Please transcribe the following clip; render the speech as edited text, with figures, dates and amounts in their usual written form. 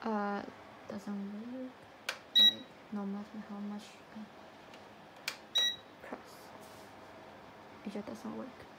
doesn't work. Like no matter how much I press, it just doesn't work.